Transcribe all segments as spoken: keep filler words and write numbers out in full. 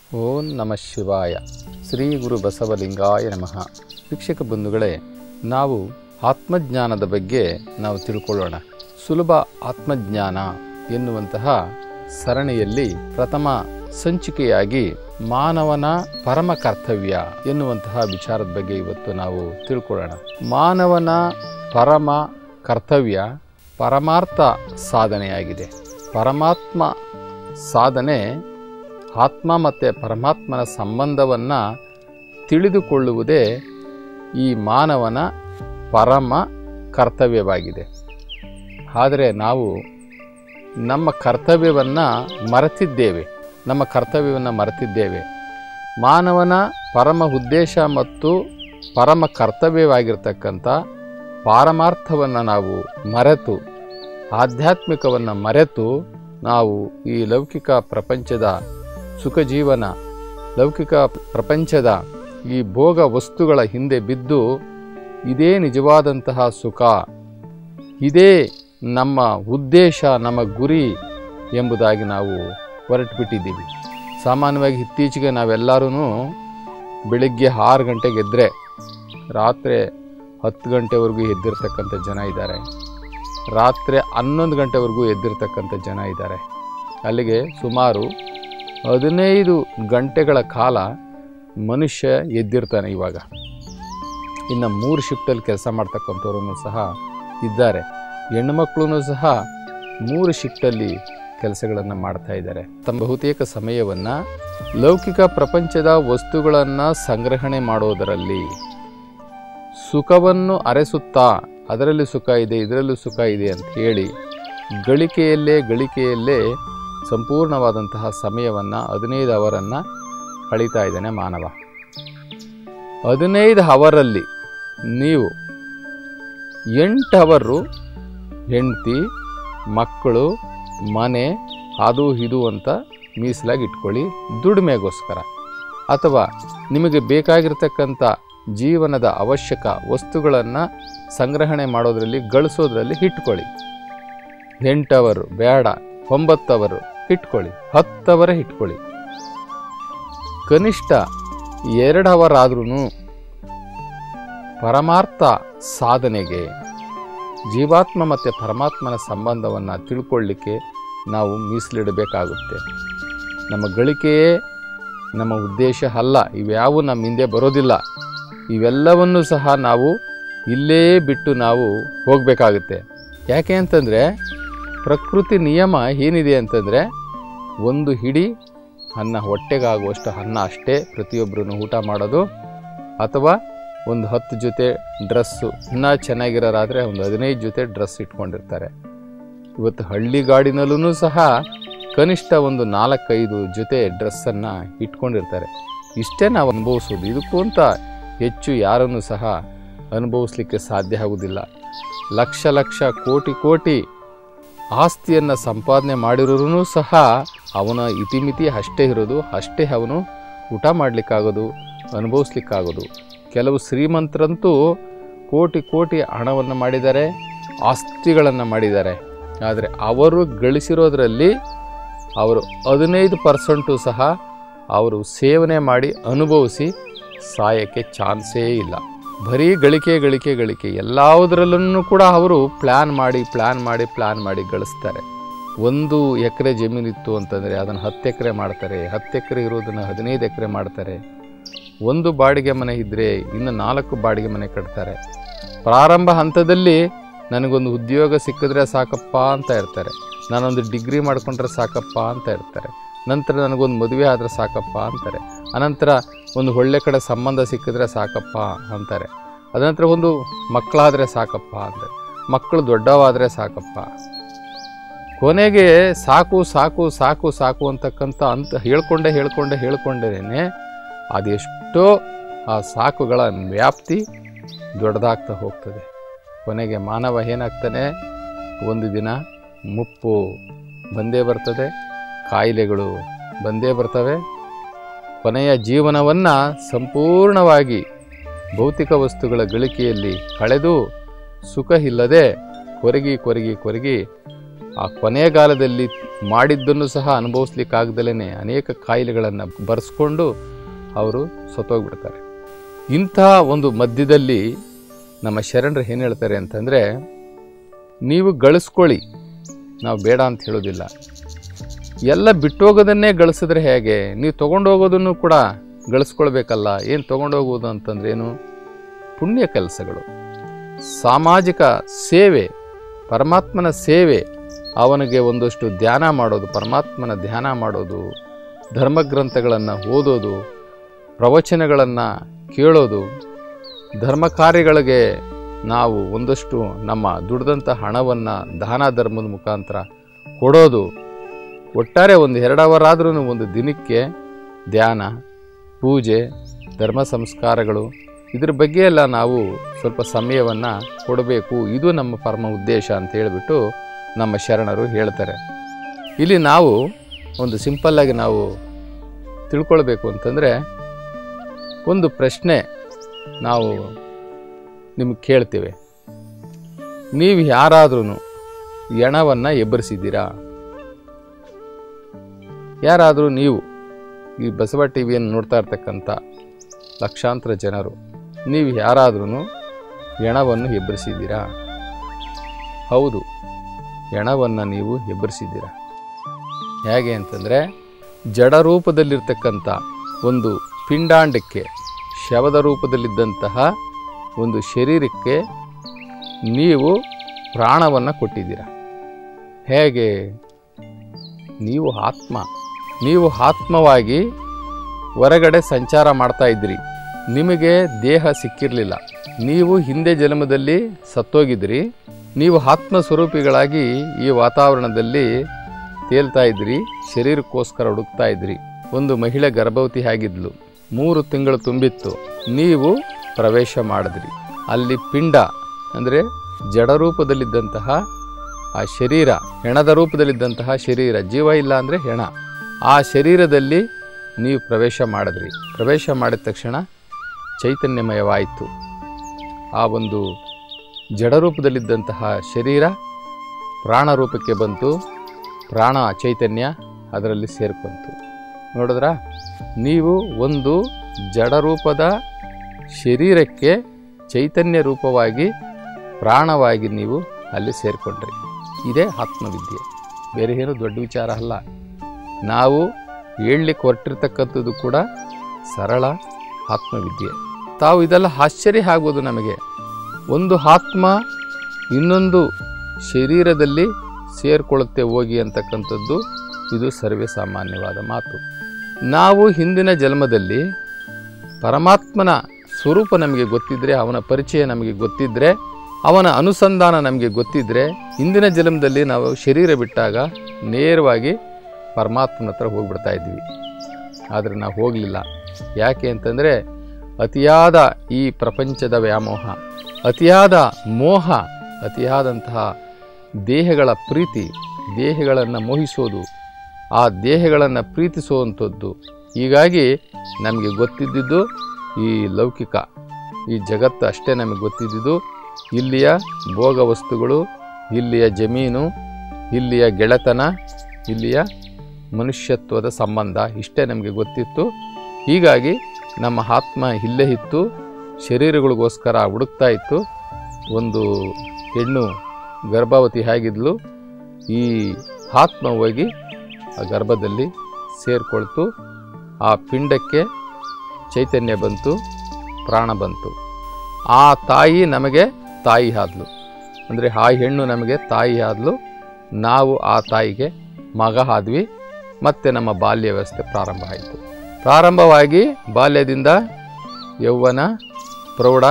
ಓಂ ನಮಃ ಶಿವಾಯ. ಶ್ರೀ ಗುರು ಬಸವಲಿಂಗಾಯ ನಮಃ. ವೀಕ್ಷಕ ಬಂಧುಗಳೇ, ನಾವು ಆತ್ಮಜ್ಞಾನದ ಬಗ್ಗೆ ನಾವು ತಿಳ್ಕೊಳ್ಳೋಣ. ಸುಲಭ ಆತ್ಮಜ್ಞಾನ ಎನ್ನುವಂತಹ ಸರಣಿಯಲ್ಲಿ ಪ್ರಥಮ ಸಂಚಿಕೆಯಾಗಿ ಮಾನವನ ಪರಮ ಕರ್ತವ್ಯ ಎನ್ನುವಂತಹ ವಿಚಾರದ ಬಗ್ಗೆ ಇವತ್ತು ನಾವು ತಿಳ್ಕೊಳ್ಳೋಣ. ಮಾನವನ ಪರಮ ಕರ್ತವ್ಯ ಪರಮಾರ್ಥ ಸಾಧನೆಯಾಗಿದೆ. ಪರಮಾತ್ಮ ಸಾಧನೆ ಆತ್ಮ ಮತ್ತು ಪರಮಾತ್ಮನ ಸಂಬಂಧವನ್ನು ತಿಳಿದುಕೊಳ್ಳುವುದೇ ಈ ಮಾನವನ ಪರಮ ಕರ್ತವ್ಯವಾಗಿದೆ. ಆದರೆ ನಾವು ನಮ್ಮ ಕರ್ತವ್ಯವನ್ನು ಮರೆತಿದ್ದೇವೆ ನಮ್ಮ ಕರ್ತವ್ಯವನ್ನು ಮರೆತಿದ್ದೇವೆ ಮಾನವನ ಪರಮ ಉದ್ದೇಶ ಮತ್ತು ಪರಮ ಕರ್ತವ್ಯವಾಗಿರ್ತಕ್ಕಂಥ ಪಾರಮಾರ್ಥವನ್ನು ನಾವು ಮರೆತು, ಆಧ್ಯಾತ್ಮಿಕವನ್ನು ಮರೆತು ನಾವು ಈ ಲೌಕಿಕ ಪ್ರಪಂಚದ ಸುಖ ಜೀವನ, ಲೌಕಿಕ ಪ್ರಪಂಚದ ಈ ಭೋಗ ವಸ್ತುಗಳ ಹಿಂದೆ ಬಿದ್ದು ಇದೇ ನಿಜವಾದಂತಹ ಸುಖ, ಇದೇ ನಮ್ಮ ಉದ್ದೇಶ, ನಮ್ಮ ಗುರಿ ಎಂಬುದಾಗಿ ನಾವು ಹೊರಟು ಬಿಟ್ಟಿದ್ದೀವಿ. ಸಾಮಾನ್ಯವಾಗಿ ಇತ್ತೀಚೆಗೆ ನಾವೆಲ್ಲರೂ ಬೆಳಿಗ್ಗೆ ಆರು ಗಂಟೆಗೆ ಎದ್ದರೆ ರಾತ್ರಿ ಹತ್ತು ಗಂಟೆವರೆಗೂ ಎದ್ದಿರ್ತಕ್ಕಂಥ ಜನ ಇದ್ದಾರೆ. ರಾತ್ರಿ ಹನ್ನೊಂದು ಗಂಟೆವರೆಗೂ ಎದ್ದಿರ್ತಕ್ಕಂಥ ಜನ ಇದ್ದಾರೆ. ಅಲ್ಲಿಗೆ ಸುಮಾರು ಹದಿನೈದು ಗಂಟೆಗಳ ಕಾಲ ಮನುಷ್ಯ ಎದ್ದಿರ್ತಾನೆ. ಇವಾಗ ಇನ್ನು ಮೂರು ಶಿಫ್ಟಲ್ಲಿ ಕೆಲಸ ಮಾಡ್ತಕ್ಕಂಥವ್ರೂ ಸಹ ಇದ್ದಾರೆ. ಹೆಣ್ಣುಮಕ್ಕಳು ಸಹ ಮೂರು ಶಿಫ್ಟಲ್ಲಿ ಕೆಲಸಗಳನ್ನು ಮಾಡ್ತಾ ಇದ್ದಾರೆ. ತಮ್ಮ ಬಹುತೇಕ ಸಮಯವನ್ನು ಲೌಕಿಕ ಪ್ರಪಂಚದ ವಸ್ತುಗಳನ್ನು ಸಂಗ್ರಹಣೆ ಮಾಡೋದರಲ್ಲಿ, ಸುಖವನ್ನು ಅರಸುತ್ತಾ ಅದರಲ್ಲಿ ಸುಖ ಇದೆ, ಇದರಲ್ಲೂ ಸುಖ ಇದೆ ಅಂತ ಹೇಳಿ ಗಳಿಕೆಯಲ್ಲೇ ಗಳಿಕೆಯಲ್ಲೇ ಸಂಪೂರ್ಣವಾದಂತಹ ಸಮಯವನ್ನು ಹದಿನೈದು ಅವರನ್ನು ಕಳೀತಾ ಇದ್ದಾನೆ ಮಾನವ. ಹದಿನೈದು ಅವರಲ್ಲಿ ನೀವು ಎಂಟು ಅವರು ಹೆಂಡತಿ, ಮಕ್ಕಳು, ಮನೆ, ಅದು ಇದು ಅಂತ ಮೀಸಲಾಗಿ ಇಟ್ಕೊಳ್ಳಿ, ದುಡಿಮೆಗೋಸ್ಕರ. ಅಥವಾ ನಿಮಗೆ ಬೇಕಾಗಿರ್ತಕ್ಕಂಥ ಜೀವನದ ಅವಶ್ಯಕ ವಸ್ತುಗಳನ್ನು ಸಂಗ್ರಹಣೆ ಮಾಡೋದರಲ್ಲಿ, ಗಳಿಸೋದ್ರಲ್ಲಿ ಇಟ್ಕೊಳ್ಳಿ. ಎಂಟವರು ಬೇಡ, ಒಂಬತ್ತವರು ಇಟ್ಕೊಳ್ಳಿ, ಹತ್ತವರೇ ಇಟ್ಕೊಳ್ಳಿ. ಕನಿಷ್ಠ ಎರಡು ಅವರ್ ಆದ್ರೂ ಪರಮಾರ್ಥ ಸಾಧನೆಗೆ, ಜೀವಾತ್ಮ ಮತ್ತು ಪರಮಾತ್ಮನ ಸಂಬಂಧವನ್ನು ತಿಳ್ಕೊಳ್ಳಿಕ್ಕೆ ನಾವು ಮೀಸಲಿಡಬೇಕಾಗುತ್ತೆ. ನಮ್ಮ ಗಳಿಕೆಯೇ ನಮ್ಮ ಉದ್ದೇಶ ಅಲ್ಲ. ಇವ್ಯಾವು ನಮ್ಮ ಹಿಂದೆ ಬರೋದಿಲ್ಲ. ಇವೆಲ್ಲವನ್ನೂ ಸಹ ನಾವು ಇಲ್ಲೇ ಬಿಟ್ಟು ನಾವು ಹೋಗಬೇಕಾಗುತ್ತೆ. ಯಾಕೆ ಅಂತಂದರೆ ಪ್ರಕೃತಿ ನಿಯಮ ಏನಿದೆ ಅಂತಂದರೆ, ಒಂದು ಹಿಡಿ ಅನ್ನ, ಹೊಟ್ಟೆಗಾಗುವಷ್ಟು ಅನ್ನ ಅಷ್ಟೇ ಪ್ರತಿಯೊಬ್ಬರೂ ಊಟ ಮಾಡೋದು. ಅಥವಾ ಒಂದು ಹತ್ತು ಜೊತೆ ಡ್ರೆಸ್ಸು, ಇನ್ನೂ ಚೆನ್ನಾಗಿರೋರಾದರೆ ಒಂದು ಹದಿನೈದು ಜೊತೆ ಡ್ರೆಸ್ ಇಟ್ಕೊಂಡಿರ್ತಾರೆ. ಇವತ್ತು ಹಳ್ಳಿಗಾಡಿನಲ್ಲೂ ಸಹ ಕನಿಷ್ಠ ಒಂದು ನಾಲ್ಕೈದು ಜೊತೆ ಡ್ರೆಸ್ಸನ್ನು ಇಟ್ಕೊಂಡಿರ್ತಾರೆ. ಇಷ್ಟೇ ನಾವು ಅನುಭವಿಸೋದು. ಇದಕ್ಕೂ ಅಂತ ಹೆಚ್ಚು ಯಾರನ್ನು ಸಹ ಅನುಭವಿಸ್ಲಿಕ್ಕೆ ಸಾಧ್ಯ ಆಗೋದಿಲ್ಲ. ಲಕ್ಷ ಲಕ್ಷ ಕೋಟಿ ಕೋಟಿ ಆಸ್ತಿಯನ್ನು ಸಂಪಾದನೆ ಮಾಡಿರೋರೂ ಸಹ ಅವನ ಇತಿಮಿತಿ ಅಷ್ಟೇ ಇರೋದು, ಅಷ್ಟೇ ಅವನು ಊಟ ಮಾಡಲಿಕ್ಕಾಗೋದು, ಅನುಭವಿಸ್ಲಿಕ್ಕಾಗೋದು. ಕೆಲವು ಶ್ರೀಮಂತರಂತೂ ಕೋಟಿ ಕೋಟಿ ಹಣವನ್ನು ಮಾಡಿದ್ದಾರೆ, ಆಸ್ತಿಗಳನ್ನು ಮಾಡಿದ್ದಾರೆ. ಆದರೆ ಅವರು ಗಳಿಸಿರೋದ್ರಲ್ಲಿ ಅವರು ಹದಿನೈದು ಪರ್ಸೆಂಟು ಸಹ ಅವರು ಸೇವನೆ ಮಾಡಿ ಅನುಭವಿಸಿ ಸಾಯಕ್ಕೆ ಚಾನ್ಸೇ ಇಲ್ಲ. ಬರೀ ಗಳಿಕೆ ಗಳಿಕೆ ಗಳಿಕೆ ಎಲ್ಲದರಲ್ಲೂ ಕೂಡ ಅವರು ಪ್ಲ್ಯಾನ್ ಮಾಡಿ ಪ್ಲ್ಯಾನ್ ಮಾಡಿ ಪ್ಲ್ಯಾನ್ ಮಾಡಿ ಗಳಿಸ್ತಾರೆ. ಒಂದು ಎಕರೆ ಜಮೀನಿತ್ತು ಅಂತಂದರೆ ಅದನ್ನು ಹತ್ತು ಎಕರೆ ಮಾಡ್ತಾರೆ, ಹತ್ತು ಎಕರೆ ಇರೋದನ್ನು ಹದಿನೈದು ಎಕರೆ ಮಾಡ್ತಾರೆ. ಒಂದು ಬಾಡಿಗೆ ಮನೆ ಇದ್ದರೆ ಇನ್ನು ನಾಲ್ಕು ಬಾಡಿಗೆ ಮನೆ ಕಟ್ತಾರೆ. ಪ್ರಾರಂಭ ಹಂತದಲ್ಲಿ ನನಗೊಂದು ಉದ್ಯೋಗ ಸಿಕ್ಕಿದ್ರೆ ಸಾಕಪ್ಪ ಅಂತ ಇರ್ತಾರೆ. ನಾನೊಂದು ಡಿಗ್ರಿ ಮಾಡಿಕೊಂಡ್ರೆ ಸಾಕಪ್ಪ ಅಂತ ಇರ್ತಾರೆ. ನಂತರ ನನಗೊಂದು ಮದುವೆ ಆದರೆ ಸಾಕಪ್ಪ ಅಂತಾರೆ. ಅನಂತರ ಒಂದು ಒಳ್ಳೆ ಕಡೆ ಸಂಬಂಧ ಸಿಕ್ಕಿದ್ರೆ ಸಾಕಪ್ಪ ಅಂತಾರೆ. ಅದನಂತರ ಒಂದು ಮಕ್ಕಳಾದರೆ ಸಾಕಪ್ಪ ಅಂತಾರೆ. ಮಕ್ಕಳು ದೊಡ್ಡವಾದರೆ ಸಾಕಪ್ಪ. ಕೊನೆಗೆ ಸಾಕು ಸಾಕು ಸಾಕು ಸಾಕು ಅಂತಕ್ಕಂಥ ಅಂತ ಹೇಳ್ಕೊಂಡೆ ಹೇಳ್ಕೊಂಡೆ ಹೇಳ್ಕೊಂಡೇನೆ ಅದೆಷ್ಟೋ ಆ ಸಾಕುಗಳ ವ್ಯಾಪ್ತಿ ದೊಡ್ಡದಾಗ್ತಾ ಹೋಗ್ತದೆ. ಕೊನೆಗೆ ಮಾನವ ಏನಾಗ್ತಾನೆ, ಒಂದು ದಿನ ಮುಪ್ಪು ಬಂದೇ ಬರ್ತದೆ, ಕಾಯಿಲೆಗಳು ಬಂದೇ ಬರ್ತವೆ. ಕೊನೆಯ ಜೀವನವನ್ನು ಸಂಪೂರ್ಣವಾಗಿ ಭೌತಿಕ ವಸ್ತುಗಳ ಗಳಿಕೆಯಲ್ಲಿ ಕಳೆದು ಸುಖ ಇಲ್ಲದೆ ಕೊರಗಿ ಕೊರಗಿ ಕೊರಗಿ ಆ ಕೊನೆಗಾಲದಲ್ಲಿ ಮಾಡಿದ್ದನ್ನು ಸಹ ಅನುಭವಿಸ್ಲಿಕ್ಕಾಗ್ದಲೇ ಅನೇಕ ಕಾಯಿಲೆಗಳನ್ನು ಬರೆಸ್ಕೊಂಡು ಅವರು ಸತ್ತೋಗ್ಬಿಡ್ತಾರೆ. ಇಂಥ ಒಂದು ಮಧ್ಯದಲ್ಲಿ ನಮ್ಮ ಶರಣರು ಏನು ಹೇಳ್ತಾರೆ ಅಂತಂದರೆ, ನೀವು ಗಳಿಸ್ಕೊಳ್ಳಿ, ನಾವು ಬೇಡ ಅಂತ ಹೇಳೋದಿಲ್ಲ. ಎಲ್ಲ ಬಿಟ್ಟೋಗೋದನ್ನೇ ಗಳಿಸಿದ್ರೆ ಹೇಗೆ? ನೀವು ತೊಗೊಂಡೋಗೋದನ್ನು ಕೂಡ ಗಳಿಸ್ಕೊಳ್ಬೇಕಲ್ಲ. ಏನು ತೊಗೊಂಡೋಗೋದು ಅಂತಂದ್ರೆ ಏನು? ಪುಣ್ಯ ಕೆಲಸಗಳು, ಸಾಮಾಜಿಕ ಸೇವೆ, ಪರಮಾತ್ಮನ ಸೇವೆ, ಅವನಿಗೆ ಒಂದಷ್ಟು ಧ್ಯಾನ ಮಾಡೋದು, ಪರಮಾತ್ಮನ ಧ್ಯಾನ ಮಾಡೋದು, ಧರ್ಮಗ್ರಂಥಗಳನ್ನು ಓದೋದು, ಪ್ರವಚನಗಳನ್ನು ಕೇಳೋದು, ಧರ್ಮ ಕಾರ್ಯಗಳಿಗೆ ನಾವು ಒಂದಷ್ಟು ನಮ್ಮ ದುಡ್ದಂಥ ಹಣವನ್ನು ದಾನ ಧರ್ಮದ ಮುಖಾಂತರ ಕೊಡೋದು. ಒಟ್ಟಾರೆ ಒಂದು ಎರಡು ಅವರ್ ಆದ್ರೂ ಒಂದು ದಿನಕ್ಕೆ ಧ್ಯಾನ, ಪೂಜೆ, ಧರ್ಮ ಸಂಸ್ಕಾರಗಳು, ಇದ್ರ ಬಗ್ಗೆ ಎಲ್ಲ ನಾವು ಸ್ವಲ್ಪ ಸಮಯವನ್ನು ಕೊಡಬೇಕು. ಇದು ನಮ್ಮ ಪರಮ ಉದ್ದೇಶ ಅಂತ ಹೇಳಿಬಿಟ್ಟು ನಮ್ಮ ಶರಣರು ಹೇಳ್ತಾರೆ. ಇಲ್ಲಿ ನಾವು ಒಂದು ಸಿಂಪಲ್ಲಾಗಿ ನಾವು ತಿಳ್ಕೊಳ್ಬೇಕು ಅಂತಂದರೆ, ಒಂದು ಪ್ರಶ್ನೆ ನಾವು ನಿಮಗೆ ಕೇಳ್ತೇವೆ. ನೀವು ಯಾರಾದ್ರೂ ಹೆಣವನ್ನು ಎಬ್ಬರಿಸಿದ್ದೀರಾ? ಯಾರಾದರೂ ನೀವು ಈ ಬಸವ ಟಿ ವಿಯನ್ನು ನೋಡ್ತಾ ಇರ್ತಕ್ಕಂಥ ಲಕ್ಷಾಂತರ ಜನರು, ನೀವು ಯಾರಾದ್ರೂ ಹೆಣವನ್ನು ಎಬ್ಬರಿಸಿದ್ದೀರಾ? ಹೌದು, ಹೆಣವನ್ನು ನೀವು ಎಬ್ಬರಿಸಿದ್ದೀರಾ. ಹೇಗೆ ಅಂತಂದರೆ, ಜಡರೂಪದಲ್ಲಿರ್ತಕ್ಕಂಥ ಒಂದು ಪಿಂಡಾಂಡಕ್ಕೆ, ಶವದ ರೂಪದಲ್ಲಿದ್ದಂತಹ ಒಂದು ಶರೀರಕ್ಕೆ ನೀವು ಪ್ರಾಣವನ್ನು ಕೊಟ್ಟಿದ್ದೀರಾ. ಹೇಗೆ? ನೀವು ಆತ್ಮ, ನೀವು ಆತ್ಮವಾಗಿ ಹೊರಗಡೆ ಸಂಚಾರ ಮಾಡ್ತಾ ಇದ್ರಿ. ನಿಮಗೆ ದೇಹ ಸಿಕ್ಕಿರಲಿಲ್ಲ, ನೀವು ಹಿಂದೆ ಜನ್ಮದಲ್ಲಿ ಸತ್ತೋಗಿದ್ರಿ. ನೀವು ಆತ್ಮ ಸ್ವರೂಪಿಗಳಾಗಿ ಈ ವಾತಾವರಣದಲ್ಲಿ ತೇಲ್ತಾ ಇದ್ರಿ, ಶರೀರಕ್ಕೋಸ್ಕರ ಹುಡುಕ್ತಾ ಇದ್ರಿ. ಒಂದು ಮಹಿಳೆ ಗರ್ಭವತಿ ಆಗಿದ್ಲು, ಮೂರು ತಿಂಗಳು ತುಂಬಿತ್ತು. ನೀವು ಪ್ರವೇಶ ಮಾಡಿದ್ರಿ. ಅಲ್ಲಿ ಪಿಂಡ ಅಂದರೆ ಜಡರೂಪದಲ್ಲಿದ್ದಂತಹ ಆ ಶರೀರ, ಹೆಣದ ರೂಪದಲ್ಲಿದ್ದಂತಹ ಶರೀರ, ಜೀವ ಇಲ್ಲ ಅಂದರೆ ಹೆಣ, ಆ ಶರೀರದಲ್ಲಿ ನೀವು ಪ್ರವೇಶ ಮಾಡಿದ್ರಿ. ಪ್ರವೇಶ ಮಾಡಿದ ತಕ್ಷಣ ಚೈತನ್ಯಮಯವಾಯಿತು. ಆ ಒಂದು ಜಡರೂಪದಲ್ಲಿದ್ದಂತಹ ಶರೀರ ಪ್ರಾಣರೂಪಕ್ಕೆ ಬಂತು. ಪ್ರಾಣ ಚೈತನ್ಯ ಅದರಲ್ಲಿ ಸೇರ್ಕೊಂತು. ನೋಡಿದ್ರ, ನೀವು ಒಂದು ಜಡರೂಪದ ಶರೀರಕ್ಕೆ ಚೈತನ್ಯ ರೂಪವಾಗಿ ಪ್ರಾಣವಾಗಿ ನೀವು ಅಲ್ಲಿ ಸೇರಿಕೊಂಡ್ರಿ. ಇದೇ ಆತ್ಮವಿದ್ಯೆ, ಬೇರೆ ಏನು ದೊಡ್ಡ ವಿಚಾರ ಅಲ್ಲ. ನಾವು ಹೇಳಲಿಕ್ಕೆ ಹೊರಟಿರ್ತಕ್ಕಂಥದ್ದು ಕೂಡ ಸರಳ ಆತ್ಮವಿದ್ಯೆ. ತಾವು ಇದೆಲ್ಲ ಆಶ್ಚರ್ಯ ಆಗ್ಬೋದು ನಮಗೆ. ಒಂದು ಆತ್ಮ ಇನ್ನೊಂದು ಶರೀರದಲ್ಲಿ ಸೇರಿಕೊಳ್ಳುತ್ತೆ ಹೋಗಿ ಅಂತಕ್ಕಂಥದ್ದು ಇದು ಸರ್ವೇ ಸಾಮಾನ್ಯವಾದ ಮಾತು. ನಾವು ಹಿಂದಿನ ಜನ್ಮದಲ್ಲಿ ಪರಮಾತ್ಮನ ಸ್ವರೂಪ ನಮಗೆ ಗೊತ್ತಿದ್ದರೆ, ಅವನ ಪರಿಚಯ ನಮಗೆ ಗೊತ್ತಿದ್ದರೆ, ಅವನ ಅನುಸಂಧಾನ ನಮಗೆ ಗೊತ್ತಿದ್ದರೆ, ಹಿಂದಿನ ಜನ್ಮದಲ್ಲಿ ನಾವು ಶರೀರ ಬಿಟ್ಟಾಗ ನೇರವಾಗಿ ಪರಮಾತ್ಮನ ಹತ್ರ ಹೋಗ್ಬಿಡ್ತಾ ಇದ್ವಿ. ಆದರೆ ನಾವು ಹೋಗಲಿಲ್ಲ. ಯಾಕೆ ಅಂತಂದರೆ, ಅತಿಯಾದ ಈ ಪ್ರಪಂಚದ ವ್ಯಾಮೋಹ, ಅತಿಯಾದ ಮೋಹ, ಅತಿಯಾದಂತಹ ದೇಹಗಳ ಪ್ರೀತಿ, ದೇಹಗಳನ್ನು ಮೋಹಿಸೋದು, ಆ ದೇಹಗಳನ್ನು ಪ್ರೀತಿಸುವಂಥದ್ದು. ಹೀಗಾಗಿ ನಮಗೆ ಗೊತ್ತಿದ್ದಿದ್ದು ಈ ಲೌಕಿಕ, ಈ ಜಗತ್ತು ಅಷ್ಟೇ ನಮಗೆ ಗೊತ್ತಿದ್ದಿದ್ದು. ಇಲ್ಲಿಯ ಭೋಗ ವಸ್ತುಗಳು, ಇಲ್ಲಿಯ ಜಮೀನು, ಇಲ್ಲಿಯ ಗೆಳೆತನ, ಇಲ್ಲಿಯ ಮನುಷ್ಯತ್ವದ ಸಂಬಂಧ, ಇಷ್ಟೇ ನಮಗೆ ಗೊತ್ತಿತ್ತು. ಹೀಗಾಗಿ ನಮ್ಮ ಆತ್ಮ ಇಲ್ಲೇ ಇತ್ತು, ಶರೀರಗಳಿಗೋಸ್ಕರ ಹುಡುಕ್ತಾ ಇತ್ತು. ಒಂದು ಹೆಣ್ಣು ಗರ್ಭವತಿ ಆಗಿದ್ಲು. ಈ ಆತ್ಮ ಹೋಗಿ ಆ ಗರ್ಭದಲ್ಲಿ ಸೇರಿಕೊಳ್ತು. ಆ ಪಿಂಡಕ್ಕೆ ಚೈತನ್ಯ ಬಂತು, ಪ್ರಾಣ ಬಂತು. ಆ ತಾಯಿ ನಮಗೆ ತಾಯಿ ಆದ್ಲು, ಅಂದರೆ ಆ ಹೆಣ್ಣು ನಮಗೆ ತಾಯಿ ಆದ್ಲು. ನಾವು ಆ ತಾಯಿಗೆ ಮಗ ಆದ್ವಿ. ಮತ್ತೆ ನಮ್ಮ ಬಾಲ್ಯ ವ್ಯವಸ್ಥೆ ಪ್ರಾರಂಭ ಆಯಿತು. ಪ್ರಾರಂಭವಾಗಿ ಬಾಲ್ಯದಿಂದ ಯೌವನ, ಪ್ರೌಢ,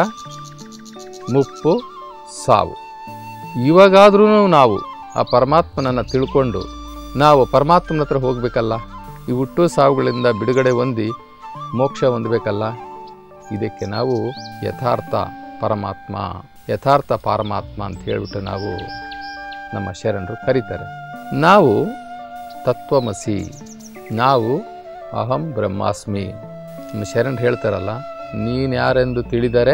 ಮುಪ್ಪು, ಸಾವು. ಇವಾಗಾದ್ರೂ ನಾವು ಆ ಪರಮಾತ್ಮನನ್ನು ತಿಳ್ಕೊಂಡು ನಾವು ಪರಮಾತ್ಮನ ಹತ್ರ ಹೋಗಬೇಕಲ್ಲ. ಈ ಹುಟ್ಟು ಸಾವುಗಳಿಂದ ಬಿಡುಗಡೆ ಹೊಂದಿ ಮೋಕ್ಷ ಹೊಂದಬೇಕಲ್ಲ. ಇದಕ್ಕೆ ನಾವು ಯಥಾರ್ಥ ಪರಮಾತ್ಮ, ಯಥಾರ್ಥ ಪರಮಾತ್ಮ ಅಂತ ಹೇಳಿಬಿಟ್ಟು ನಾವು ನಮ್ಮ ಶರಣರು ಕರೀತಾರೆ. ನಾವು ತತ್ವಮಸಿ, ನಾವು ಅಹಂ ಬ್ರಹ್ಮಾಸ್ಮಿ. ನಮ್ಮ ಶರಣರು ಹೇಳ್ತಾರಲ್ಲ, ನೀನು ಯಾರೆಂದು ತಿಳಿದರೆ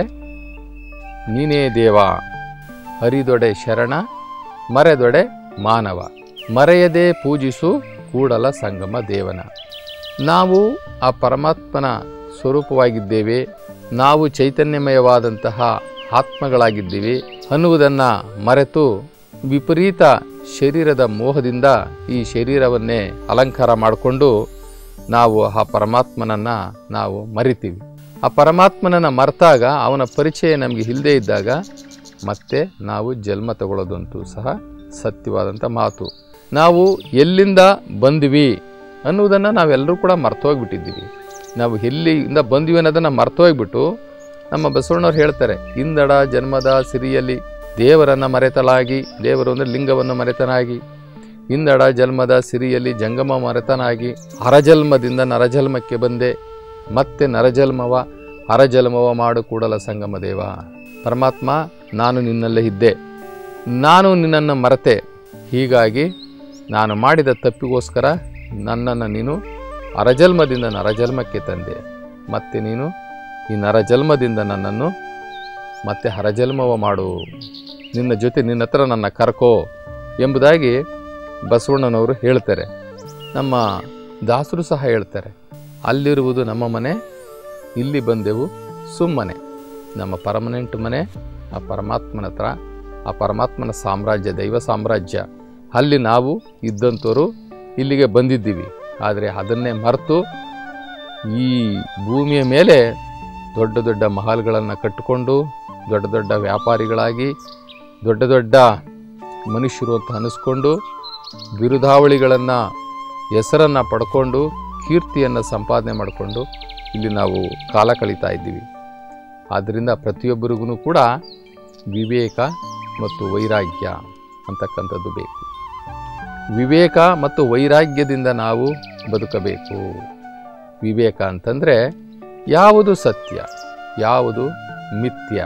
ನೀನೇ ದೇವ, ಹರಿದೊಡೆ ಶರಣ, ಮರೆದೊಡೆ ಮಾನವ. ಮರೆಯದೆ ಪೂಜಿಸು ಕೂಡಲ ಸಂಗಮ ದೇವನ. ನಾವು ಆ ಪರಮಾತ್ಮನ ಸ್ವರೂಪವಾಗಿದ್ದೇವೆ, ನಾವು ಚೈತನ್ಯಮಯವಾದಂತಹ ಆತ್ಮಗಳಾಗಿದ್ದೀವಿ ಅನ್ನುವುದನ್ನು ಮರೆತು ವಿಪರೀತ ಶರೀರದ ಮೋಹದಿಂದ ಈ ಶರೀರವನ್ನೇ ಅಲಂಕಾರ ಮಾಡಿಕೊಂಡು ನಾವು ಆ ಪರಮಾತ್ಮನನ್ನು ನಾವು ಮರಿತೀವಿ. ಆ ಪರಮಾತ್ಮನನ್ನು ಮರೆತಾಗ ಅವನ ಪರಿಚಯ ನಮಗೆ ಇಲ್ಲದೇ ಇದ್ದಾಗ ಮತ್ತೆ ನಾವು ಜನ್ಮ ತಗೊಳ್ಳೋದಂತೂ ಸಹ ಸತ್ಯವಾದಂಥ ಮಾತು. ನಾವು ಎಲ್ಲಿಂದ ಬಂದ್ವಿ ಅನ್ನುವುದನ್ನು ನಾವೆಲ್ಲರೂ ಕೂಡ ಮರ್ತೋಗ್ಬಿಟ್ಟಿದ್ದೀವಿ. ನಾವು ಎಲ್ಲಿಂದ ಬಂದ್ವಿ ಅನ್ನೋದನ್ನು ಮರ್ತೋಗ್ಬಿಟ್ಟು ನಮ್ಮ ಬಸವಣ್ಣವ್ರು ಹೇಳ್ತಾರೆ, ಇಂದಡ ಜನ್ಮದ ಸಿರಿಯಲ್ಲಿ ದೇವರನ್ನು ಮರೆತಲಾಗಿ, ದೇವರು ಅಂದರೆ ಲಿಂಗವನ್ನು ಮರೆತನಾಗಿ, ಇಂದಡ ಜನ್ಮದ ಸಿರಿಯಲ್ಲಿ ಜಂಗಮ ಮರೆತನಾಗಿ ಹರಜನ್ಮದಿಂದ ನರಜನ್ಮಕ್ಕೆ ಬಂದೆ, ಮತ್ತೆ ನರಜನ್ಮವ ಹರಜನ್ಮವ ಮಾಡು ಕೂಡಲ ಸಂಗಮ ದೇವ. ಪರಮಾತ್ಮ, ನಾನು ನಿನ್ನಲ್ಲೇ ಇದ್ದೆ, ನಾನು ನಿನ್ನನ್ನು ಮರೆತೆ, ಹೀಗಾಗಿ ನಾನು ಮಾಡಿದ ತಪ್ಪಿಗೋಸ್ಕರ ನನ್ನನ್ನು ನೀನು ಹರಜನ್ಮದಿಂದ ನರಜನ್ಮಕ್ಕೆ ತಂದೆ, ಮತ್ತೆ ನೀನು ಈ ನರಜನ್ಮದಿಂದ ನನ್ನನ್ನು ಮತ್ತೆ ಹರಜನ್ಮವ ಮಾಡು, ನಿನ್ನ ಜೊತೆ ನಿನ್ನ ಹತ್ರ ನನ್ನ ಕರ್ಕೋ ಎಂಬುದಾಗಿ ಬಸವಣ್ಣನವರು ಹೇಳ್ತಾರೆ. ನಮ್ಮ ದಾಸರು ಸಹ ಹೇಳ್ತಾರೆ, ಅಲ್ಲಿರುವುದು ನಮ್ಮ ಮನೆ, ಇಲ್ಲಿ ಬಂದೆವು ಸುಮ್ಮನೆ. ನಮ್ಮ ಪರ್ಮನೆಂಟ್ ಮನೆ ಆ ಪರಮಾತ್ಮನ ಹತ್ರ, ಆ ಪರಮಾತ್ಮನ ಸಾಮ್ರಾಜ್ಯ, ದೈವ ಸಾಮ್ರಾಜ್ಯ, ಅಲ್ಲಿ ನಾವು ಇದ್ದಂಥವರು ಇಲ್ಲಿಗೆ ಬಂದಿದ್ದೀವಿ. ಆದರೆ ಅದನ್ನೇ ಮರೆತು ಈ ಭೂಮಿಯ ಮೇಲೆ ದೊಡ್ಡ ದೊಡ್ಡ ಮಹಲ್ಗಳನ್ನು ಕಟ್ಟಿಕೊಂಡು ದೊಡ್ಡ ದೊಡ್ಡ ವ್ಯಾಪಾರಿಗಳಾಗಿ ದೊಡ್ಡ ದೊಡ್ಡ ಮನುಷ್ಯರು ಅಂತ ಅನ್ನಿಸ್ಕೊಂಡು ಬಿರುದಾವಳಿಗಳನ್ನು ಹೆಸರನ್ನು ಪಡ್ಕೊಂಡು ಕೀರ್ತಿಯನ್ನು ಸಂಪಾದನೆ ಮಾಡಿಕೊಂಡು ಇಲ್ಲಿ ನಾವು ಕಾಲ ಕಳೀತಾ ಇದ್ದೀವಿ. ಆದ್ದರಿಂದ ಪ್ರತಿಯೊಬ್ಬರಿಗೂ ಕೂಡ ವಿವೇಕ ಮತ್ತು ವೈರಾಗ್ಯ ಅಂತಕ್ಕಂಥದ್ದು ಬೇಕು. ವಿವೇಕ ಮತ್ತು ವೈರಾಗ್ಯದಿಂದ ನಾವು ಬದುಕಬೇಕು. ವಿವೇಕ ಅಂತಂದರೆ ಯಾವುದು ಸತ್ಯ, ಯಾವುದು ಮಿಥ್ಯ,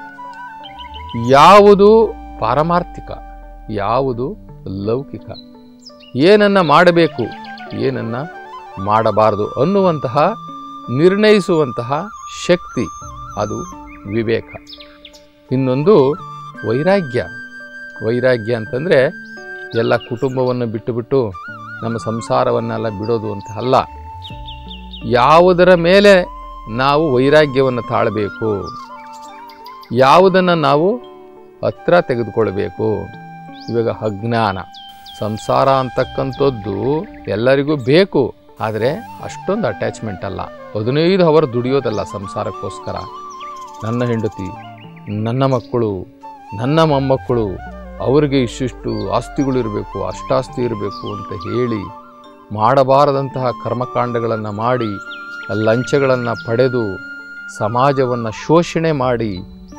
ಯಾವುದು ಪಾರಮಾರ್ಥಿಕ, ಯಾವುದು ಲೌಕಿಕ, ಏನನ್ನು ಮಾಡಬೇಕು, ಏನನ್ನು ಮಾಡಬಾರದು ಅನ್ನುವಂತಹ ನಿರ್ಣಯಿಸುವಂತಹ ಶಕ್ತಿ ಅದು ವಿವೇಕ. ಇನ್ನೊಂದು ವೈರಾಗ್ಯ. ವೈರಾಗ್ಯ ಅಂತಂದರೆ ಎಲ್ಲ ಕುಟುಂಬವನ್ನು ಬಿಟ್ಟು ಬಿಟ್ಟು ನಮ್ಮ ಸಂಸಾರವನ್ನೆಲ್ಲ ಬಿಡೋದು ಅಂತ ಅಲ್ಲ. ಯಾವುದರ ಮೇಲೆ ನಾವು ವೈರಾಗ್ಯವನ್ನು ತಾಳಬೇಕು, ಯಾವುದನ್ನು ನಾವು ಹತ್ರ ತೆಗೆದುಕೊಳ್ಬೇಕು. ಇವಾಗ ಅಜ್ಞಾನ, ಸಂಸಾರ ಅಂತಕ್ಕಂಥದ್ದು ಎಲ್ಲರಿಗೂ ಬೇಕು, ಆದರೆ ಅಷ್ಟೊಂದು ಅಟ್ಯಾಚ್ಮೆಂಟ್ ಅಲ್ಲ. ಹದಿನೈದು ಅವರ್ ದುಡಿಯೋದಲ್ಲ ಸಂಸಾರಕ್ಕೋಸ್ಕರ. ನನ್ನ ಹೆಂಡತಿ, ನನ್ನ ಮಕ್ಕಳು, ನನ್ನ ಮೊಮ್ಮಕ್ಕಳು, ಅವರಿಗೆ ಇಷ್ಟಿಷ್ಟು ಆಸ್ತಿಗಳು ಇರಬೇಕು, ಅಷ್ಟಾಸ್ತಿ ಇರಬೇಕು ಅಂತ ಹೇಳಿ ಮಾಡಬಾರದಂತಹ ಕರ್ಮಕಾಂಡಗಳನ್ನು ಮಾಡಿ ಲಂಚಗಳನ್ನು ಪಡೆದು ಸಮಾಜವನ್ನು ಶೋಷಣೆ ಮಾಡಿ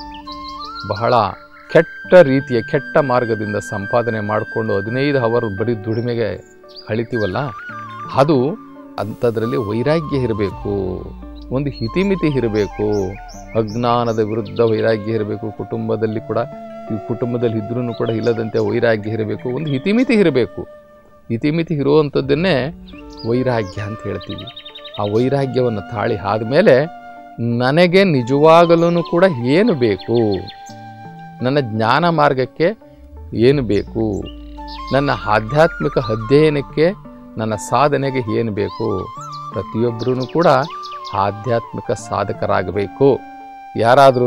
ಬಹಳ ಕೆಟ್ಟ ರೀತಿಯ ಕೆಟ್ಟ ಮಾರ್ಗದಿಂದ ಸಂಪಾದನೆ ಮಾಡಿಕೊಂಡು ಹದಿನೈದು ಅವರ್ ಬರೀ ದುಡಿಮೆಗೆ ಕಳಿತೀವಲ್ಲ, ಅದು ಅಂಥದ್ರಲ್ಲಿ ವೈರಾಗ್ಯ ಇರಬೇಕು, ಒಂದು ಹಿತಿಮಿತಿ ಇರಬೇಕು. ಅಜ್ಞಾನದ ವಿರುದ್ಧ ವೈರಾಗ್ಯ ಇರಬೇಕು. ಕುಟುಂಬದಲ್ಲಿ ಕೂಡ ಈ ಕುಟುಂಬದಲ್ಲಿ ಇದ್ರೂ ಕೂಡ ಇಲ್ಲದಂತೆ ವೈರಾಗ್ಯ ಇರಬೇಕು, ಒಂದು ಹಿತಿಮಿತಿ ಇರಬೇಕು. ಇತಿಮಿತಿ ಇರುವಂಥದ್ದನ್ನೇ ವೈರಾಗ್ಯ ಅಂತ ಹೇಳ್ತೀವಿ. ಆ ವೈರಾಗ್ಯವನ್ನು ತಾಳಿ ಆದಮೇಲೆ ನನಗೆ ನಿಜವಾಗಲೂ ಕೂಡ ಏನು ಬೇಕು, ನನ್ನ ಜ್ಞಾನ ಮಾರ್ಗಕ್ಕೆ ಏನು ಬೇಕು, ನನ್ನ ಆಧ್ಯಾತ್ಮಿಕ ಅಧ್ಯಯನಕ್ಕೆ, ನನ್ನ ಸಾಧನೆಗೆ ಏನು ಬೇಕು. ಪ್ರತಿಯೊಬ್ಬರೂ ಕೂಡ ಆಧ್ಯಾತ್ಮಿಕ ಸಾಧಕರಾಗಬೇಕು. ಯಾರಾದ್ರೂ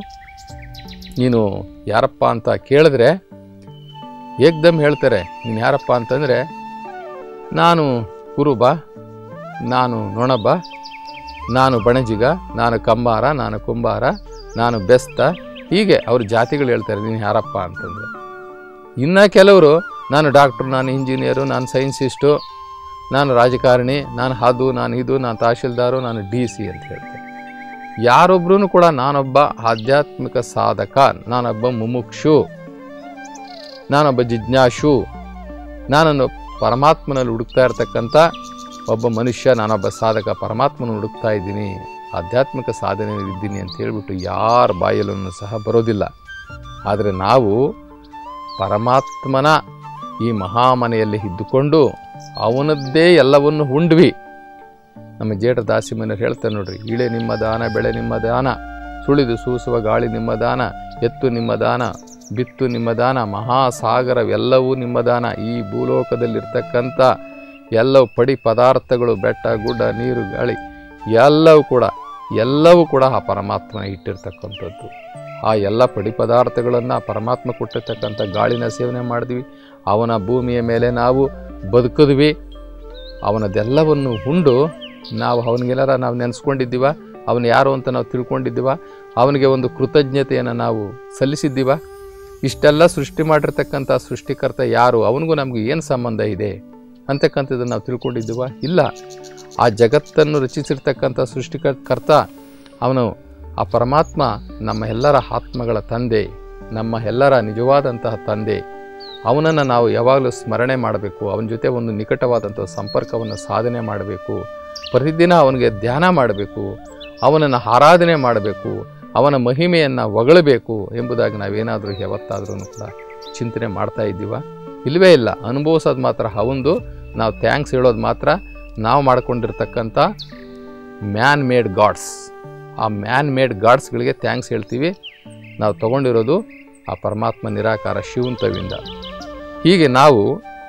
ನೀನು ಯಾರಪ್ಪ ಅಂತ ಕೇಳಿದ್ರೆ ಏಕ್ದಮ್ ಹೇಳ್ತಾರೆ, ನೀನು ಯಾರಪ್ಪ ಅಂತಂದರೆ ನಾನು ಕುರುಬ, ನಾನು ನೊಣಬ, ನಾನು ಬಣಜಿಗ, ನಾನು ಕಂಬಾರ, ನಾನು ಕುಂಬಾರ, ನಾನು ಬೆಸ್ತ, ಹೀಗೆ ಅವ್ರ ಜಾತಿಗಳು ಹೇಳ್ತಾರೆ ನೀನು ಯಾರಪ್ಪ ಅಂತಂದರೆ. ಇನ್ನು ಕೆಲವರು ನಾನು ಡಾಕ್ಟ್ರು, ನಾನು ಇಂಜಿನಿಯರು, ನಾನು ಸೈನ್ಸಿಸ್ಟು, ನಾನು ರಾಜಕಾರಣಿ, ನಾನು ಅದು, ನಾನು ಇದು, ನಾನು ತಹಶೀಲ್ದಾರು, ನಾನು ಡಿ ಸಿ ಅಂತ ಹೇಳ್ತಾರೆ. ಯಾರೊಬ್ಬರೂ ಕೂಡ ನಾನೊಬ್ಬ ಆಧ್ಯಾತ್ಮಿಕ ಸಾಧಕ, ನಾನೊಬ್ಬ ಮುಮುಕ್ಷು, ನಾನೊಬ್ಬ ಜಿಜ್ಞಾಸು, ನಾನನ್ನು ಪರಮಾತ್ಮನಲ್ಲಿ ಹುಡುಕ್ತಾ ಇರ್ತಕ್ಕಂಥ ಒಬ್ಬ ಮನುಷ್ಯ, ನಾನೊಬ್ಬ ಸಾಧಕ, ಪರಮಾತ್ಮನ ಹುಡುಕ್ತಾ ಇದ್ದೀನಿ, ಆಧ್ಯಾತ್ಮಿಕ ಸಾಧನೆಯಲ್ಲಿ ಇದ್ದೀನಿ ಅಂತ ಹೇಳ್ಬಿಟ್ಟು ಯಾರ ಬಾಯಲ್ಲೂ ಸಹ ಬರೋದಿಲ್ಲ. ಆದರೆ ನಾವು ಪರಮಾತ್ಮನ ಈ ಮಹಾಮನೆಯಲ್ಲಿ ಇದ್ದುಕೊಂಡು ಅವನದ್ದೇ ಎಲ್ಲವನ್ನು ಉಂಡ್ವಿ. ನಮ್ಮ ಜೇಠ ದಾಸಿಮನೆಯರು ಹೇಳ್ತಾರೆ ನೋಡ್ರಿ, ಇಳೆ ನಿಮ್ಮ ದಾನ, ಬೆಳೆ ನಿಮ್ಮ ದಾನ, ಸುಳಿದು ಸೂಸುವ ಗಾಳಿ ನಿಮ್ಮ ದಾನ, ಎತ್ತು ನಿಮ್ಮ ದಾನ, ಬಿತ್ತು ನಿಮ್ಮ ದಾನ, ಮಹಾಸಾಗರವೆಲ್ಲವೂ ನಿಮ್ಮ ದಾನ. ಈ ಭೂಲೋಕದಲ್ಲಿರ್ತಕ್ಕಂಥ ಎಲ್ಲವೂ ಪಡಿ ಪದಾರ್ಥಗಳು, ಬೆಟ್ಟ ಗುಡ್ಡ ನೀರು ಗಾಳಿ ಎಲ್ಲವೂ ಕೂಡ ಎಲ್ಲವೂ ಕೂಡ ಆ ಪರಮಾತ್ಮನ ಇಟ್ಟಿರ್ತಕ್ಕಂಥದ್ದು. ಆ ಎಲ್ಲ ಪಡಿ ಪದಾರ್ಥಗಳನ್ನು ಪರಮಾತ್ಮ ಕೊಟ್ಟಿರ್ತಕ್ಕಂಥ ಗಾಳಿನ ಸೇವನೆ ಮಾಡಿದ್ವಿ. ಅವನ ಭೂಮಿಯ ಮೇಲೆ ನಾವು ಬದುಕಿದ್ವಿ. ಅವನದೆಲ್ಲವನ್ನು ಉಂಡು ನಾವು ಅವನಿಗೆಲ್ಲರ ನಾವು ನೆನೆಸ್ಕೊಂಡಿದ್ದೀವ, ಅವನು ಯಾರು ಅಂತ ನಾವು ತಿಳ್ಕೊಂಡಿದ್ದೀವ, ಅವನಿಗೆ ಒಂದು ಕೃತಜ್ಞತೆಯನ್ನು ನಾವು ಸಲ್ಲಿಸಿದ್ದೀವ. ಇಷ್ಟೆಲ್ಲ ಸೃಷ್ಟಿ ಮಾಡಿರ್ತಕ್ಕಂಥ ಸೃಷ್ಟಿಕರ್ತ ಯಾರು, ಅವನಿಗೂ ನಮಗೂ ಏನು ಸಂಬಂಧ ಇದೆ ಅಂತಕ್ಕಂಥದ್ದನ್ನು ನಾವು ತಿಳ್ಕೊಂಡಿದ್ದೀವ? ಇಲ್ಲ. ಆ ಜಗತ್ತನ್ನು ರಚಿಸಿರ್ತಕ್ಕಂಥ ಸೃಷ್ಟಿಕರ್ತ ಅವನು, ಆ ಪರಮಾತ್ಮ ನಮ್ಮ ಎಲ್ಲರ ಆತ್ಮಗಳ ತಂದೆ, ನಮ್ಮ ಎಲ್ಲರ ನಿಜವಾದಂತಹ ತಂದೆ. ಅವನನ್ನು ನಾವು ಯಾವಾಗಲೂ ಸ್ಮರಣೆ ಮಾಡಬೇಕು. ಅವನ ಜೊತೆ ಒಂದು ನಿಕಟವಾದಂಥ ಸಂಪರ್ಕವನ್ನು ಸಾಧನೆ ಮಾಡಬೇಕು. ಪ್ರತಿದಿನ ಅವನಿಗೆ ಧ್ಯಾನ ಮಾಡಬೇಕು, ಅವನನ್ನು ಆರಾಧನೆ ಮಾಡಬೇಕು, ಅವನ ಮಹಿಮೆಯನ್ನು ಹೊಗಳಬೇಕು ಎಂಬುದಾಗಿ ನಾವೇನಾದರೂ ಯಾವತ್ತಾದ್ರೂ ಕೂಡ ಚಿಂತನೆ ಮಾಡ್ತಾ ಇದ್ದೀವ? ಇಲ್ಲವೇ ಇಲ್ಲ. ಅನುಭವಿಸೋದು ಮಾತ್ರ ಅವಂದು, ನಾವು ಥ್ಯಾಂಕ್ಸ್ ಹೇಳೋದು ಮಾತ್ರ ನಾವು ಮಾಡ್ಕೊಂಡಿರ್ತಕ್ಕಂಥ ಮ್ಯಾನ್ ಮೇಡ್ ಗಾಡ್ಸ್. ಆ ಮ್ಯಾನ್ ಮೇಡ್ ಗಾಡ್ಸ್ಗಳಿಗೆ ಥ್ಯಾಂಕ್ಸ್ ಹೇಳ್ತೀವಿ. ನಾವು ತಗೊಂಡಿರೋದು ಆ ಪರಮಾತ್ಮ ನಿರಾಕಾರ ಶಿವಂತವಿಂದ. ಹೀಗೆ ನಾವು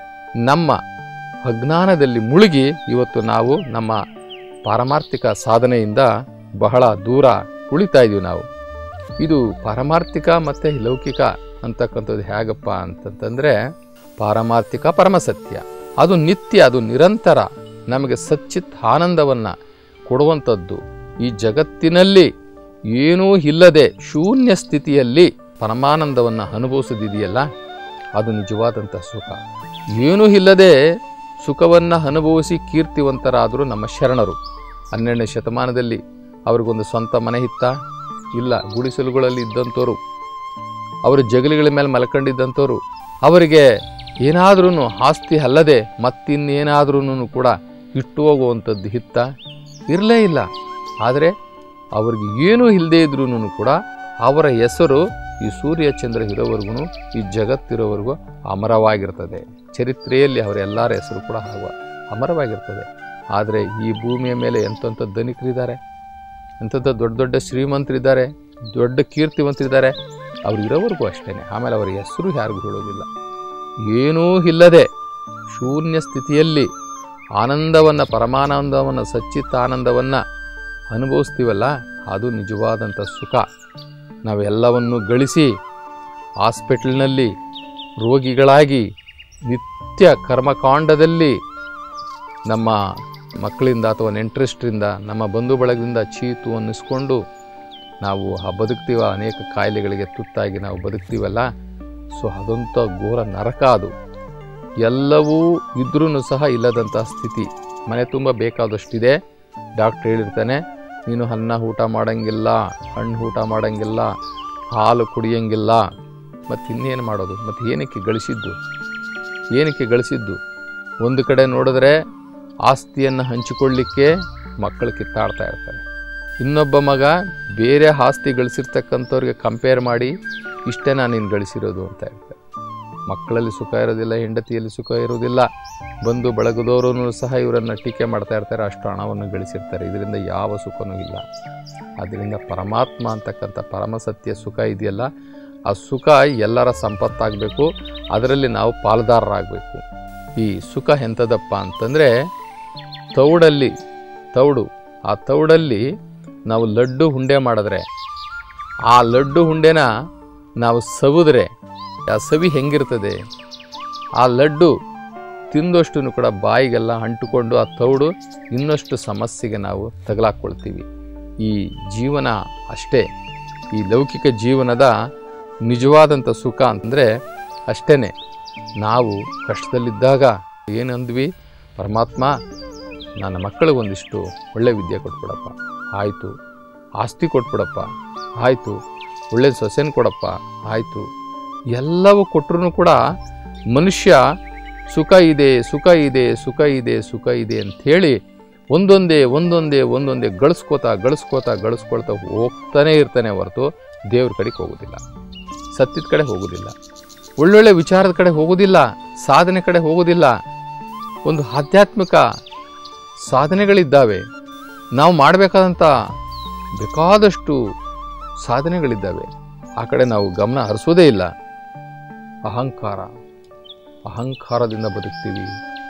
ನಮ್ಮ ಅಜ್ಞಾನದಲ್ಲಿ ಮುಳುಗಿ ಇವತ್ತು ನಾವು ನಮ್ಮ ಪಾರಮಾರ್ಥಿಕ ಸಾಧನೆಯಿಂದ ಬಹಳ ದೂರ ಉಳಿತಾ ಇದ್ದೀವಿ ನಾವು. ಇದು ಪಾರಮಾರ್ಥಿಕ ಮತ್ತು ಲೌಕಿಕ ಅಂತಕ್ಕಂಥದ್ದು ಹೇಗಪ್ಪ ಅಂತಂತಂದರೆ, ಪಾರಮಾರ್ಥಿಕ ಪರಮಸತ್ಯ, ಅದು ನಿತ್ಯ, ಅದು ನಿರಂತರ ನಮಗೆ ಸಚ್ಚಿತ್ ಆನಂದವನ್ನು ಕೊಡುವಂಥದ್ದು. ಈ ಜಗತ್ತಿನಲ್ಲಿ ಏನೂ ಇಲ್ಲದೆ ಶೂನ್ಯ ಸ್ಥಿತಿಯಲ್ಲಿ ಪರಮಾನಂದವನ್ನು ಅನುಭವಿಸೋದಿದೆಯಲ್ಲ, ಅದು ನಿಜವಾದಂಥ ಸುಖ. ಏನೂ ಇಲ್ಲದೆ ಸುಖವನ್ನು ಅನುಭವಿಸಿ ಕೀರ್ತಿವಂತರಾದರೂ ನಮ್ಮ ಶರಣರು. ಹನ್ನೆರಡನೇ ಶತಮಾನದಲ್ಲಿ ಅವ್ರಿಗೊಂದು ಸ್ವಂತ ಮನೆ ಇತ್ತ? ಇಲ್ಲ. ಗುಡಿಸಲುಗಳಲ್ಲಿ ಇದ್ದಂಥವ್ರು, ಅವರು ಜಗಲಿಗಳ ಮೇಲೆ ಮಲ್ಕೊಂಡಿದ್ದಂಥವ್ರು. ಅವರಿಗೆ ಏನಾದ್ರೂ ಆಸ್ತಿ ಅಲ್ಲದೆ ಮತ್ತಿನ್ನೇನಾದ್ರೂ ಕೂಡ ಇಟ್ಟು ಹೋಗುವಂಥದ್ದು ಇತ್ತ? ಇರಲೇ ಇಲ್ಲ. ಆದರೆ ಅವ್ರಿಗೆ ಏನೂ ಇಲ್ಲದೇ ಇದ್ರೂ ಕೂಡ ಅವರ ಹೆಸರು ಈ ಸೂರ್ಯ ಚಂದ್ರ ಇರೋವರೆಗೂ, ಈ ಜಗತ್ತಿರೋವರೆಗೂ ಅಮರವಾಗಿರ್ತದೆ. ಚರಿತ್ರೆಯಲ್ಲಿ ಅವರೆಲ್ಲರ ಹೆಸರು ಕೂಡ ಆಗುವ ಅಮರವಾಗಿರ್ತದೆ. ಆದರೆ ಈ ಭೂಮಿಯ ಮೇಲೆ ಎಂಥಂಥ ಧನಿಕರಿದ್ದಾರೆ, ಎಂಥಂಥ ದೊಡ್ಡ ದೊಡ್ಡ ಶ್ರೀಮಂತರಿದ್ದಾರೆ, ದೊಡ್ಡ ಕೀರ್ತಿವಂತರಿದ್ದಾರೆ. ಅವ್ರು ಇರೋವರೆಗೂ ಅಷ್ಟೇ. ಆಮೇಲೆ ಅವರ ಹೆಸರು ಯಾರಿಗೂ ಹೇಳೋದಿಲ್ಲ. ಏನೂ ಇಲ್ಲದೆ ಶೂನ್ಯ ಸ್ಥಿತಿಯಲ್ಲಿ ಆನಂದವನ್ನು, ಪರಮಾನಂದವನ್ನು, ಸಚ್ಚಿತ್ತ ಆನಂದವನ್ನು ಅನುಭವಿಸ್ತೀವಲ್ಲ, ಅದು ನಿಜವಾದಂಥ ಸುಖ. ನಾವೆಲ್ಲವನ್ನು ಗಳಿಸಿ ಹಾಸ್ಪಿಟಲ್ನಲ್ಲಿ ರೋಗಿಗಳಾಗಿ ನಿತ್ಯ ಕರ್ಮಕಾಂಡದಲ್ಲಿ ನಮ್ಮ ಮಕ್ಕಳಿಂದ ಅಥವಾ ನೆಂಟರಿಷ್ಟರಿಂದ, ನಮ್ಮ ಬಂಧು ಬಳಗದಿಂದ ಚೀತು ಅನ್ನಿಸ್ಕೊಂಡು ನಾವು ಆ ಬದುಕ್ತೀವ. ಅನೇಕ ಕಾಯಿಲೆಗಳಿಗೆ ತುತ್ತಾಗಿ ನಾವು ಬದುಕ್ತೀವಲ್ಲ, ಸೊ ಅದಂಥ ಘೋರ ನರಕ ಅದು. ಎಲ್ಲವೂ ಇದ್ರೂ ಸಹ ಇಲ್ಲದಂಥ ಸ್ಥಿತಿ. ಮನೆ ತುಂಬ ಬೇಕಾದಷ್ಟಿದೆ. ಡಾಕ್ಟ್ರ್ ಹೇಳಿರ್ತಾನೆ, ನೀನು ಅನ್ನ ಊಟ ಮಾಡೋಂಗಿಲ್ಲ, ಹಣ್ಣು ಊಟ ಮಾಡೋಂಗಿಲ್ಲ, ಹಾಲು ಕುಡಿಯೋಂಗಿಲ್ಲ, ಮತ್ತು ಇನ್ನೇನು ಮಾಡೋದು? ಮತ್ತು ಏನಕ್ಕೆ ಗಳಿಸಿದ್ದು? ಏನಕ್ಕೆ ಗಳಿಸಿದ್ದು? ಒಂದು ಕಡೆ ನೋಡಿದ್ರೆ ಆಸ್ತಿಯನ್ನು ಹಂಚಿಕೊಳ್ಳಿಕ್ಕೆ ಮಕ್ಕಳು ಕಿತ್ತಾಡ್ತಾ ಇರ್ತಾರೆ. ಇನ್ನೊಬ್ಬ ಮಗ ಬೇರೆ ಆಸ್ತಿ ಗಳಿಸಿರ್ತಕ್ಕಂಥವ್ರಿಗೆ ಕಂಪೇರ್ ಮಾಡಿ ಇಷ್ಟೇ ನಾನು ನೀನು ಗಳಿಸಿರೋದು ಅಂತ ಹೇಳ್ತಾರೆ. ಮಕ್ಕಳಲ್ಲಿ ಸುಖ ಇರೋದಿಲ್ಲ, ಹೆಂಡತಿಯಲ್ಲಿ ಸುಖ ಇರೋದಿಲ್ಲ, ಬಂಧು ಬಳಗದವರು ಸಹ ಇವರನ್ನು ಟೀಕೆ ಮಾಡ್ತಾ ಇರ್ತಾರೆ. ಅಷ್ಟು ಹಣವನ್ನು ಗಳಿಸಿರ್ತಾರೆ. ಇದರಿಂದ ಯಾವ ಸುಖನೂ ಇಲ್ಲ. ಆದ್ದರಿಂದ ಪರಮಾತ್ಮ ಅಂತಕ್ಕಂಥ ಪರಮಸತ್ಯ ಸುಖ ಇದೆಯಲ್ಲ, ಆ ಸುಖ ಎಲ್ಲರ ಸಂಪತ್ತಾಗಬೇಕು. ಅದರಲ್ಲಿ ನಾವು ಪಾಲುದಾರರಾಗಬೇಕು. ಈ ಸುಖ ಎಂಥದಪ್ಪ ಅಂತಂದರೆ, ತೌಡಲ್ಲಿ ತೌಡು ಆ ತೌಡಲ್ಲಿ ನಾವು ಲಡ್ಡು ಉಂಡೆ ಮಾಡಿದ್ರೆ, ಆ ಲಡ್ಡು ಉಂಡೆನ ನಾವು ಸವಿದ್ರೆ ಆ ಸವಿ ಹೆಂಗಿರ್ತದೆ? ಆ ಲಡ್ಡು ತಿಂದಷ್ಟು ಕೂಡ ಬಾಯಿಗೆಲ್ಲ ಅಂಟುಕೊಂಡು ಆ ತೌಡು ಇನ್ನಷ್ಟು ಸಮಸ್ಯೆಗೆ ನಾವು ತಗಲಾಕ್ಕೊಳ್ತೀವಿ. ಈ ಜೀವನ ಅಷ್ಟೇ. ಈ ಲೌಕಿಕ ಜೀವನದ ನಿಜವಾದಂಥ ಸುಖ ಅಂತಂದರೆ ಅಷ್ಟೇ. ನಾವು ಕಷ್ಟದಲ್ಲಿದ್ದಾಗ ಏನಂದ್ವಿ? ಪರಮಾತ್ಮ, ನನ್ನ ಮಕ್ಕಳಿಗೊಂದಿಷ್ಟು ಒಳ್ಳೆ ವಿದ್ಯೆ ಕೊಟ್ಬಿಡಪ್ಪ, ಆಯಿತು. ಆಸ್ತಿ ಕೊಟ್ಬಿಡಪ್ಪ, ಆಯಿತು. ಒಳ್ಳೆ ಸೊಸೆನ ಕೊಡಪ್ಪ, ಆಯಿತು. ಎಲ್ಲವೂ ಕೊಟ್ಟರು ಕೂಡ ಮನುಷ್ಯ ಸುಖ ಇದೆ, ಸುಖ ಇದೆ, ಸುಖ ಇದೆ, ಸುಖ ಇದೆ ಅಂಥೇಳಿ ಒಂದೊಂದೇ ಒಂದೊಂದೇ ಒಂದೊಂದೇ ಗಳಿಸ್ಕೋತಾ ಗಳಿಸ್ಕೋತಾ ಗಳಿಸ್ಕೊಳ್ತಾ ಹೋಗ್ತಾನೆ ಇರ್ತಾನೆ ಹೊರತು ದೇವ್ರ ಕಡೆಗೆ ಹೋಗೋದಿಲ್ಲ, ಸತ್ಯದ ಕಡೆ ಹೋಗೋದಿಲ್ಲ, ಒಳ್ಳೊಳ್ಳೆ ವಿಚಾರದ ಕಡೆ ಹೋಗೋದಿಲ್ಲ, ಸಾಧನೆ ಕಡೆ ಹೋಗೋದಿಲ್ಲ. ಒಂದು ಆಧ್ಯಾತ್ಮಿಕ ಸಾಧನೆಗಳಿದ್ದಾವೆ, ನಾವು ಮಾಡಬೇಕಾದಂಥ ಬೇಕಾದಷ್ಟು ಸಾಧನೆಗಳಿದ್ದಾವೆ. ಆ ಕಡೆ ನಾವು ಗಮನ ಹರಿಸೋದೇ ಇಲ್ಲ. ಅಹಂಕಾರ. ಅಹಂಕಾರದಿಂದ ಬದುಕ್ತೀವಿ.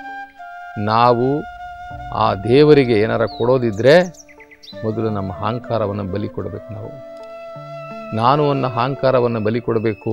ನಾವು ಆ ದೇವರಿಗೆ ಏನಾರ ಕೊಡೋದಿದ್ದರೆ ಮೊದಲು ನಮ್ಮ ಅಹಂಕಾರವನ್ನು ಬಲಿ ಕೊಡಬೇಕು. ನಾವು ನಾನು ಅನ್ನೋ ಅಹಂಕಾರವನ್ನು ಬಲಿ ಕೊಡಬೇಕು.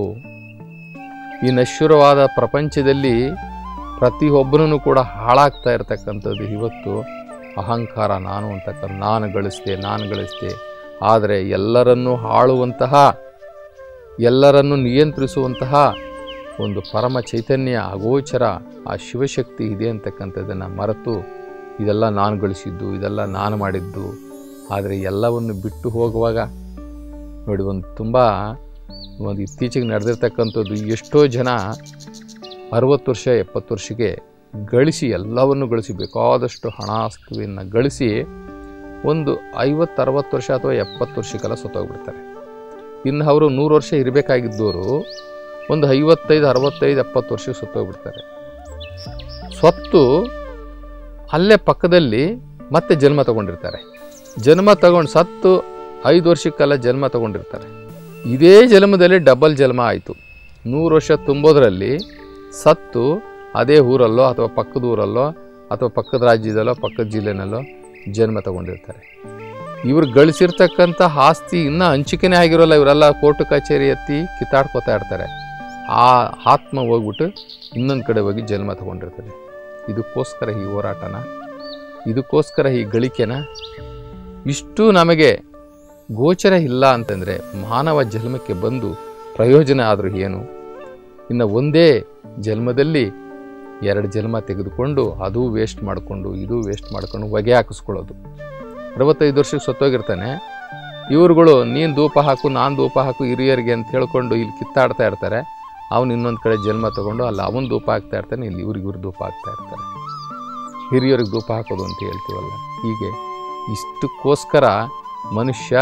ಈ ನಶ್ವರವಾದ ಪ್ರಪಂಚದಲ್ಲಿ ಪ್ರತಿಯೊಬ್ಬನೂ ಕೂಡ ಹಾಳಾಗ್ತಾ ಇರತಕ್ಕಂಥದ್ದು ಇವತ್ತು ಅಹಂಕಾರ. ನಾನು ಅಂತಕ್ಕಂಥ ನಾನು ಗಳಿಸ್ದೆ ನಾನು ಗಳಿಸ್ದೆ ಆದರೆ ಎಲ್ಲರನ್ನೂ ಆಳುವಂತಹ, ಎಲ್ಲರನ್ನೂ ನಿಯಂತ್ರಿಸುವಂತಹ ಒಂದು ಪರಮ ಚೈತನ್ಯ, ಅಗೋಚರ ಆ ಶಿವಶಕ್ತಿ ಇದೆ ಅಂತಕ್ಕಂಥದ್ದನ್ನು ಮರೆತು ಇದೆಲ್ಲ ನಾನು ಗಳಿಸಿದ್ದು, ಇದೆಲ್ಲ ನಾನು ಮಾಡಿದ್ದು. ಆದರೆ ಎಲ್ಲವನ್ನು ಬಿಟ್ಟು ಹೋಗುವಾಗ ನೋಡಿ, ಒಂದು ತುಂಬ ಒಂದು ಇತ್ತೀಚೆಗೆ ನಡೆದಿರ್ತಕ್ಕಂಥದ್ದು, ಎಷ್ಟೋ ಜನ ಅರುವತ್ತು ವರ್ಷ ಎಪ್ಪತ್ತು ವರ್ಷಕ್ಕೆ ಗಳಿಸಿ ಎಲ್ಲವನ್ನು ಗಳಿಸಿ ಬೇಕಾದಷ್ಟು ಹಣಾಸ್ತುವನ್ನು ಗಳಿಸಿ ಒಂದು ಐವತ್ತು ಅರವತ್ತು ವರ್ಷ ಅಥವಾ ಎಪ್ಪತ್ತು ವರ್ಷಕ್ಕೆಲ್ಲ ಸತ್ತೋಗ್ಬಿಡ್ತಾರೆ. ಇನ್ನು ಅವರು ನೂರು ವರ್ಷ ಇರಬೇಕಾಗಿದ್ದವರು ಒಂದು ಐವತ್ತೈದು ಅರವತ್ತೈದು ಎಪ್ಪತ್ತು ವರ್ಷಕ್ಕೆ ಸತ್ತೋಗ್ಬಿಡ್ತಾರೆ. ಸ್ವತ್ತು ಅಲ್ಲೇ ಪಕ್ಕದಲ್ಲಿ ಮತ್ತೆ ಜನ್ಮ ತಗೊಂಡಿರ್ತಾರೆ. ಜನ್ಮ ತಗೊಂಡು ಸತ್ತು ಐದು ವರ್ಷಕ್ಕೆಲ್ಲ ಜನ್ಮ ತಗೊಂಡಿರ್ತಾರೆ. ಇದೇ ಜನ್ಮದಲ್ಲಿ ಡಬಲ್ ಜನ್ಮ ಆಯಿತು. ನೂರು ವರ್ಷ ತುಂಬೋದ್ರಲ್ಲಿ ಸತ್ತು ಅದೇ ಊರಲ್ಲೋ ಅಥವಾ ಪಕ್ಕದ ಊರಲ್ಲೋ ಅಥವಾ ಪಕ್ಕದ ರಾಜ್ಯದಲ್ಲೋ ಪಕ್ಕದ ಜಿಲ್ಲೆನಲ್ಲೋ ಜನ್ಮ ತಗೊಂಡಿರ್ತಾರೆ. ಇವ್ರು ಗಳಿಸಿರ್ತಕ್ಕಂಥ ಆಸ್ತಿ ಇನ್ನೂ ಹಂಚಿಕೆನೇ ಆಗಿರೋಲ್ಲ. ಇವರೆಲ್ಲ ಕೋರ್ಟು ಕಚೇರಿ ಎತ್ತಿ ಕಿತ್ತಾಡ್ಕೋತಾ ಇರ್ತಾರೆ. ಆ ಆತ್ಮ ಹೋಗ್ಬಿಟ್ಟು ಇನ್ನೊಂದು ಕಡೆ ಹೋಗಿ ಜನ್ಮ ತಗೊಂಡಿರ್ತಾರೆ. ಇದಕ್ಕೋಸ್ಕರ ಈ ಹೋರಾಟನ, ಇದಕ್ಕೋಸ್ಕರ ಈ ಗಳಿಕೆನ, ಇಷ್ಟು ನಮಗೆ ಗೋಚರ ಇಲ್ಲ ಅಂತಂದರೆ ಮಾನವ ಜನ್ಮಕ್ಕೆ ಬಂದು ಪ್ರಯೋಜನ ಆದರೂ ಏನು? ಇನ್ನು ಒಂದೇ ಜನ್ಮದಲ್ಲಿ ಎರಡು ಜನ್ಮ ತೆಗೆದುಕೊಂಡು ಅದು ವೇಸ್ಟ್ ಮಾಡಿಕೊಂಡು ಇದು ವೇಸ್ಟ್ ಮಾಡ್ಕೊಂಡು ಹೊಗೆ ಹಾಕಿಸ್ಕೊಳ್ಳೋದು. ಅರವತ್ತೈದು ವರ್ಷಕ್ಕೆ ಸತ್ತೋಗಿರ್ತಾನೆ. ಇವ್ರುಗಳು ನೀನು ಧೂಪ ಹಾಕು ನಾನು ಧೂಪ ಹಾಕು ಹಿರಿಯರಿಗೆ ಅಂತ ಹೇಳ್ಕೊಂಡು ಇಲ್ಲಿ ಕಿತ್ತಾಡ್ತಾ ಇರ್ತಾರೆ. ಅವನು ಇನ್ನೊಂದು ಕಡೆ ಜನ್ಮ ತೊಗೊಂಡು ಅಲ್ಲಿ ಅವನು ಧೂಪ ಹಾಕ್ತಾ ಇರ್ತಾನೆ, ಇಲ್ಲಿ ಇವ್ರಿಗೆ ಇವ್ರು ಧೂಪ ಹಾಕ್ತಾ ಇರ್ತಾರೆ. ಹಿರಿಯರಿಗೆ ಧೂಪ ಹಾಕೋದು ಅಂತ ಹೇಳ್ತೀವಲ್ಲ, ಹೀಗೆ ಇಷ್ಟಕ್ಕೋಸ್ಕರ ಮನುಷ್ಯ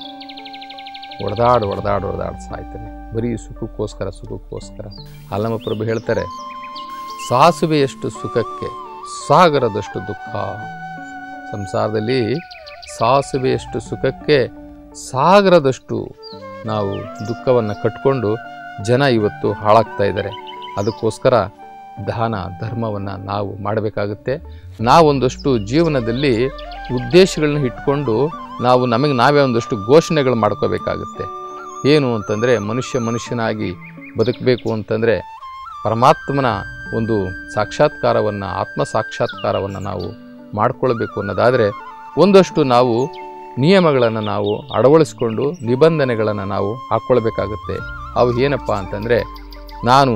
ಹೊಡೆದಾಡು ಹೊಡೆದಾಡು ಹೊಡೆದಾಡು ಸಾಯ್ತಾನೆ. ಬರೀ ಸುಖಕ್ಕೋಸ್ಕರ ಸುಖಕ್ಕೋಸ್ಕರ. ಅಲ್ಲಮಪ್ರಭು ಹೇಳ್ತಾರೆ, ಸಾಸುವೆಯಷ್ಟು ಸುಖಕ್ಕೆ ಸಾಗರದಷ್ಟು ದುಃಖ. ಸಂಸಾರದಲ್ಲಿ ಸಾಸುವೆಯಷ್ಟು ಸುಖಕ್ಕೆ ಸಾಗರದಷ್ಟು ನಾವು ದುಃಖವನ್ನು ಕಟ್ಕೊಂಡು ಜನ ಇವತ್ತು ಹಾಳಾಗ್ತಾ ಇದ್ದಾರೆ. ಅದಕ್ಕೋಸ್ಕರ ದಾನ ಧರ್ಮವನ್ನು ನಾವು ಮಾಡಬೇಕಾಗುತ್ತೆ. ನಾವೊಂದಷ್ಟು ಜೀವನದಲ್ಲಿ ಉದ್ದೇಶಗಳನ್ನ ಇಟ್ಕೊಂಡು ನಾವು ನಮಗೆ ನಾವೇ ಒಂದಷ್ಟು ಘೋಷಣೆಗಳು ಮಾಡ್ಕೋಬೇಕಾಗುತ್ತೆ. ಏನು ಅಂತಂದರೆ, ಮನುಷ್ಯ ಮನುಷ್ಯನಾಗಿ ಬದುಕಬೇಕು ಅಂತಂದರೆ ಪರಮಾತ್ಮನ ಒಂದು ಸಾಕ್ಷಾತ್ಕಾರವನ್ನು, ಆತ್ಮ ಸಾಕ್ಷಾತ್ಕಾರವನ್ನು ನಾವು ಮಾಡಿಕೊಳ್ಬೇಕು ಅನ್ನೋದಾದರೆ ಒಂದಷ್ಟು ನಾವು ನಿಯಮಗಳನ್ನು ನಾವು ಅಳವಡಿಸ್ಕೊಂಡು ನಿಬಂಧನೆಗಳನ್ನು ನಾವು ಹಾಕ್ಕೊಳ್ಬೇಕಾಗುತ್ತೆ. ಅವು ಏನಪ್ಪ ಅಂತಂದರೆ, ನಾನು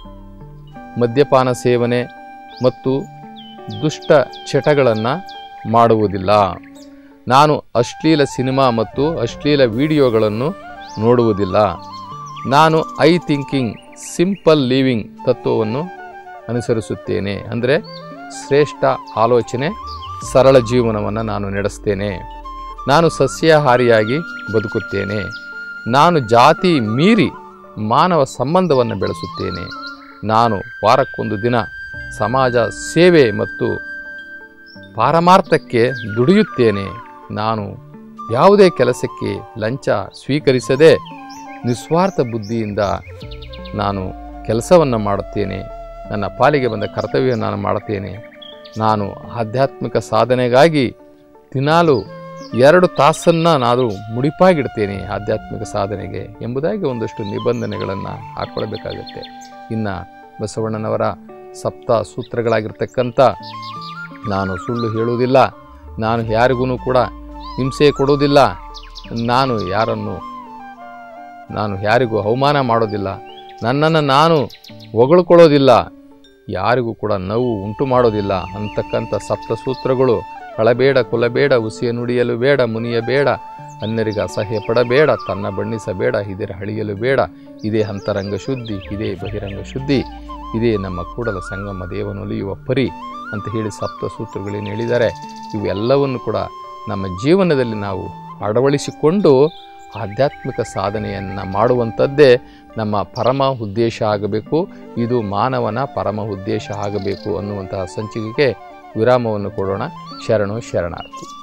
ಮದ್ಯಪಾನ ಸೇವನೆ ಮತ್ತು ದುಷ್ಟ ಚಟಗಳನ್ನು ಮಾಡುವುದಿಲ್ಲ. ನಾನು ಅಶ್ಲೀಲ ಸಿನಿಮಾ ಮತ್ತು ಅಶ್ಲೀಲ ವಿಡಿಯೋಗಳನ್ನು ನೋಡುವುದಿಲ್ಲ. ನಾನು ಐ ಥಿಂಕಿಂಗ್ ಸಿಂಪಲ್ ಲಿವಿಂಗ್ ತತ್ವವನ್ನು ಅನುಸರಿಸುತ್ತೇನೆ. ಅಂದರೆ ಶ್ರೇಷ್ಠ ಆಲೋಚನೆ, ಸರಳ ಜೀವನವನ್ನು ನಾನು ನಡೆಸ್ತೇನೆ. ನಾನು ಸಸ್ಯಾಹಾರಿಯಾಗಿ ಬದುಕುತ್ತೇನೆ. ನಾನು ಜಾತಿ ಮೀರಿ ಮಾನವ ಸಂಬಂಧವನ್ನು ಬೆಳೆಸುತ್ತೇನೆ. ನಾನು ವಾರಕ್ಕೊಂದು ದಿನ ಸಮಾಜ ಸೇವೆ ಮತ್ತು ಪಾರಮಾರ್ಥಕ್ಕೆ ದುಡಿಯುತ್ತೇನೆ. ನಾನು ಯಾವುದೇ ಕೆಲಸಕ್ಕೆ ಲಂಚ ಸ್ವೀಕರಿಸದೆ ನಿಸ್ವಾರ್ಥ ಬುದ್ಧಿಯಿಂದ ನಾನು ಕೆಲಸವನ್ನು ಮಾಡುತ್ತೇನೆ. ನನ್ನ ಪಾಲಿಗೆ ಬಂದ ಕರ್ತವ್ಯ ನಾನು ಮಾಡುತ್ತೇನೆ. ನಾನು ಆಧ್ಯಾತ್ಮಿಕ ಸಾಧನೆಗಾಗಿ ದಿನಾಲು ಎರಡು ತಾಸನ್ನು ನಾನು ಮುಡಿಪಾಗಿಡ್ತೇನೆ ಆಧ್ಯಾತ್ಮಿಕ ಸಾಧನೆಗೆ ಎಂಬುದಾಗಿ ಒಂದಷ್ಟು ನಿಬಂಧನೆಗಳನ್ನು ಹಾಕ್ಕೊಳ್ಬೇಕಾಗುತ್ತೆ. ಇನ್ನು ಬಸವಣ್ಣನವರ ಸಪ್ತ ಸೂತ್ರಗಳಾಗಿರ್ತಕ್ಕಂಥ ನಾನು ಸುಳ್ಳು ಹೇಳುವುದಿಲ್ಲ, ನಾನು ಯಾರಿಗೂ ಕೂಡ ಹಿಂಸೆ ಕೊಡುವುದಿಲ್ಲ, ನಾನು ಯಾರನ್ನು ನಾನು ಯಾರಿಗೂ ಅವಮಾನ ಮಾಡೋದಿಲ್ಲ, ನನ್ನನ್ನು ನಾನು ಹೊಗಳ್ಕೊಳ್ಳೋದಿಲ್ಲ, ಯಾರಿಗೂ ಕೂಡ ನೋವು ಉಂಟು ಮಾಡೋದಿಲ್ಲ ಅಂತಕ್ಕಂಥ ಸಪ್ತ ಸೂತ್ರಗಳು ಕಳಬೇಡ ಕೊಲಬೇಡ ಉಸಿಯ ನುಡಿಯಲು ಬೇಡ ಮುನಿಯ ಬೇಡ ಅನ್ಯರಿಗೆ ಅಸಹ್ಯ ಪಡಬೇಡ ತನ್ನ ಬಣ್ಣಿಸಬೇಡ ಇದರ ಹಳಿಯಲು ಬೇಡ ಇದೇ ಅಂತರಂಗ ಶುದ್ಧಿ ಇದೇ ಬಹಿರಂಗ ಶುದ್ಧಿ ಇದೇ ನಮ್ಮ ಕೂಡಲ ಸಂಗಮ ದೇವನೊಲಿಯುವ ಪರಿ ಅಂತ ಹೇಳಿ ಸಪ್ತ ಸೂತ್ರಗಳೇನು ಹೇಳಿದ್ದಾರೆ. ಇವೆಲ್ಲವನ್ನು ಕೂಡ ನಮ್ಮ ಜೀವನದಲ್ಲಿ ನಾವು ಅಳವಡಿಸಿಕೊಂಡು ಆಧ್ಯಾತ್ಮಿಕ ಸಾಧನೆಯನ್ನು ಮಾಡುವಂಥದ್ದೇ ನಮ್ಮ ಪರಮ ಉದ್ದೇಶ ಆಗಬೇಕು. ಇದು ಮಾನವನ ಪರಮ ಉದ್ದೇಶ ಆಗಬೇಕು ಅನ್ನುವಂತಹ ಸಂಚಿಕೆಗೆ ವಿರಾಮವನ್ನು ಕೊಡೋಣ. ಶರಣು ಶರಣಾರ್ಥಿ.